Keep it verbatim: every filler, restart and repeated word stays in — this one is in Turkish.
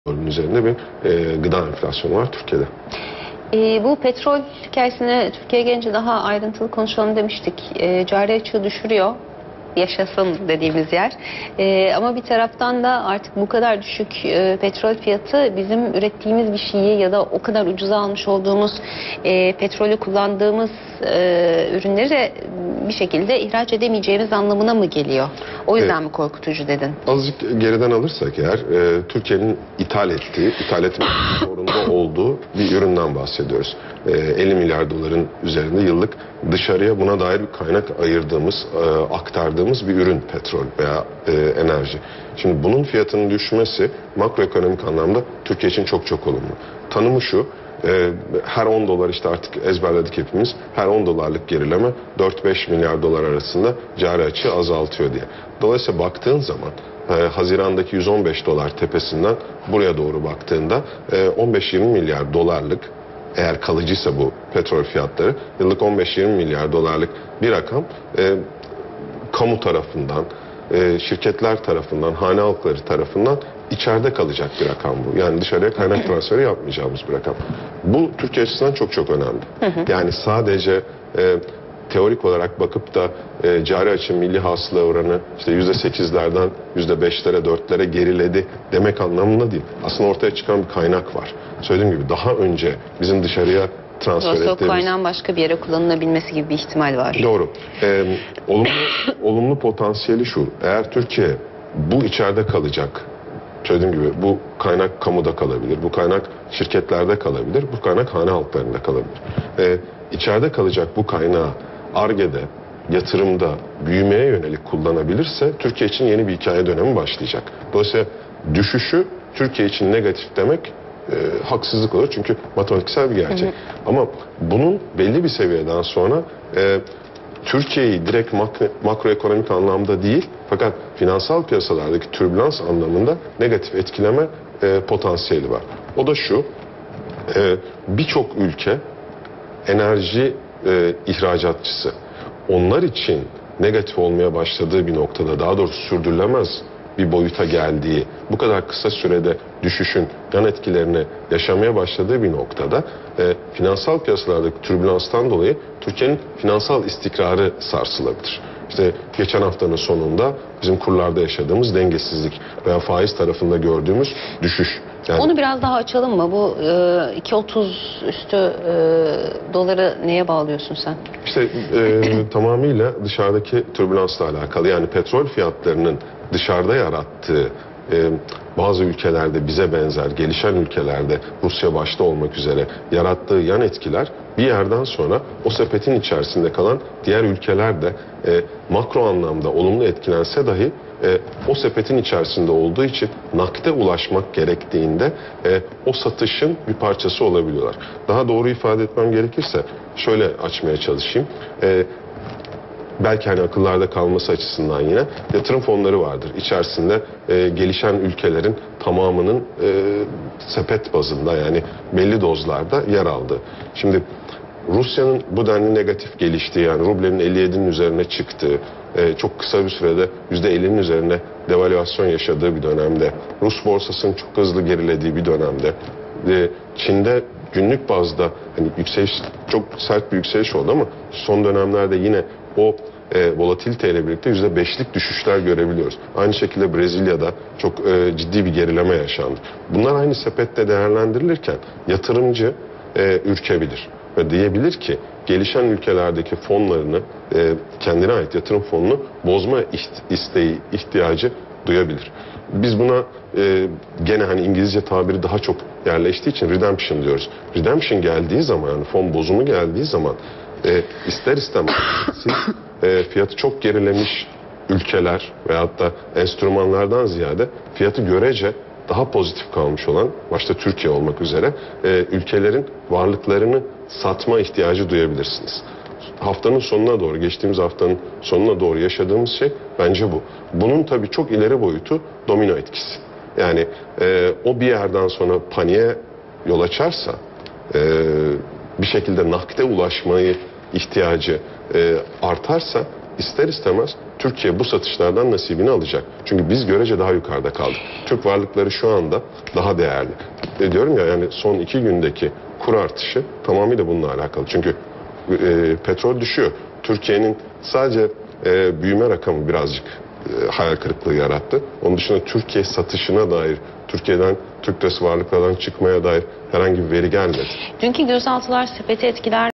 üzerinde bir e, gıda enflasyonu var Türkiye'de. E, bu petrol hikayesine Türkiye gelince daha ayrıntılı konuşalım demiştik. E, cari açığı düşürüyor. Yaşasın dediğimiz yer. E, ama bir taraftan da artık bu kadar düşük e, petrol fiyatı bizim ürettiğimiz bir şeyi ya da o kadar ucuza almış olduğumuz e, petrolü kullandığımız e, ürünleri de bir şekilde ihraç edemeyeceğimiz anlamına mı geliyor? O yüzden evet. mi korkutucu dedin? Azıcık geriden alırsak eğer e, Türkiye'nin ithal ettiği, ithal etmek zorunda olduğu bir üründen bahsediyoruz. E, elli milyar doların üzerinde yıllık dışarıya buna dair bir kaynak ayırdığımız, e, aktardığımız bir ürün petrol veya e, enerji. Şimdi bunun fiyatının düşmesi makroekonomik anlamda Türkiye için çok çok olumlu. Tanımı şu, e, her on dolar işte artık ezberledik hepimiz, her on dolarlık gerileme dört beş milyar dolar arasında cari açığı azaltıyor diye. Dolayısıyla baktığın zaman e, Haziran'daki yüz on beş dolar tepesinden buraya doğru baktığında e, on beş yirmi milyar dolarlık, eğer kalıcıysa bu petrol fiyatları, yıllık on beş yirmi milyar dolarlık bir rakam e, kamu tarafından, e, şirketler tarafından, hane halkları tarafından içeride kalacak bir rakam bu. Yani dışarıya kaynak transferi yapmayacağımız bir rakam. Bu Türkiye açısından çok çok önemli. Yani sadece e, teorik olarak bakıp da e, cari açığı milli hasıla oranı işte yüzde sekizlerden yüzde beşlere dörtlere geriledi demek anlamında değil. Aslında ortaya çıkan bir kaynak var. Söylediğim gibi daha önce bizim dışarıya transfer ettiğimiz... ettiğimiz... kaynağın başka bir yere kullanılabilmesi gibi bir ihtimal var. Doğru. Ee, olumlu, olumlu potansiyeli şu. Eğer Türkiye bu içeride kalacak, söylediğim gibi bu kaynak kamuda kalabilir, bu kaynak şirketlerde kalabilir, bu kaynak hane halklarında kalabilir. Ee, içeride kalacak bu kaynağı Ar-Ge'de, yatırımda, büyümeye yönelik kullanabilirse Türkiye için yeni bir hikaye dönemi başlayacak. Dolayısıyla düşüşü Türkiye için negatif demek e, haksızlık olur çünkü matematiksel bir gerçek. Hı hı. Ama bunun belli bir seviyeden sonra e, Türkiye'yi direkt makro, makroekonomik anlamda değil fakat finansal piyasalardaki türbülans anlamında negatif etkileme e, potansiyeli var. O da şu, e, birçok ülke enerji e, ihracatçısı. Onlar için negatif olmaya başladığı bir noktada, daha doğrusu sürdürülemez bir boyuta geldiği, bu kadar kısa sürede düşüşün yan etkilerini yaşamaya başladığı bir noktada e, finansal piyasalardaki türbülanstan dolayı Türkiye'nin finansal istikrarı sarsılabilir. İşte geçen haftanın sonunda bizim kurlarda yaşadığımız dengesizlik veya faiz tarafında gördüğümüz düşüş. Yani, onu biraz daha açalım mı? Bu e, iki otuz üstü e, doları neye bağlıyorsun sen? İşte e, tamamıyla dışarıdaki türbülansla alakalı. Yani petrol fiyatlarının dışarıda yarattığı e, bazı ülkelerde bize benzer gelişen ülkelerde Rusya başta olmak üzere yarattığı yan etkiler bir yerden sonra o sepetin içerisinde kalan diğer ülkeler de e, makro anlamda olumlu etkilense dahi e, o sepetin içerisinde olduğu için nakde ulaşmak gerektiğinde e, o satışın bir parçası olabiliyorlar. Daha doğru ifade etmem gerekirse şöyle açmaya çalışayım. E, Belki hani akıllarda kalması açısından yine yatırım fonları vardır. İçerisinde e, gelişen ülkelerin tamamının e, sepet bazında yani belli dozlarda yer aldı. Şimdi Rusya'nın bu denli negatif geliştiği yani rublenin elli yedinin üzerine çıktığı, e, çok kısa bir sürede yüzde ellinin üzerine devalüasyon yaşadığı bir dönemde, Rus borsasının çok hızlı gerilediği bir dönemde, e, Çin'de günlük bazda hani yükseliş çok sert bir yükseliş oldu ama son dönemlerde yine o e, volatiliteyle birlikte yüzde beşlik düşüşler görebiliyoruz. Aynı şekilde Brezilya'da çok e, ciddi bir gerileme yaşandı. Bunlar aynı sepette değerlendirilirken yatırımcı e, ürkebilir ve diyebilir ki gelişen ülkelerdeki fonlarını e, kendine ait yatırım fonunu bozma isteği, ihtiyacı duyabilir. Biz buna e, gene hani İngilizce tabiri daha çok yerleştiği için redemption diyoruz. Redemption geldiği zaman yani fon bozumu geldiği zaman e, ister istemez siz e, fiyatı çok gerilemiş ülkeler veyahut da enstrümanlardan ziyade fiyatı görece daha pozitif kalmış olan başta Türkiye olmak üzere e, ülkelerin varlıklarını satma ihtiyacı duyabilirsiniz. Haftanın sonuna doğru, geçtiğimiz haftanın sonuna doğru yaşadığımız şey bence bu. Bunun tabii çok ileri boyutu domino etkisi. Yani e, o bir yerden sonra paniğe yol açarsa, e, bir şekilde nakde ulaşmayı ihtiyacı e, artarsa ister istemez Türkiye bu satışlardan nasibini alacak. Çünkü biz görece daha yukarıda kaldık. Türk varlıkları şu anda daha değerli. E diyorum ya, yani son iki gündeki kur artışı tamamıyla bununla alakalı. Çünkü e, petrol düşüyor. Türkiye'nin sadece e, büyüme rakamı birazcık e, hayal kırıklığı yarattı. Onun dışında Türkiye satışına dair, Türkiye'den Türk lirası varlıklardan çıkmaya dair herhangi bir veri gelmedi. Dünkü gözaltılar sepeti etkiler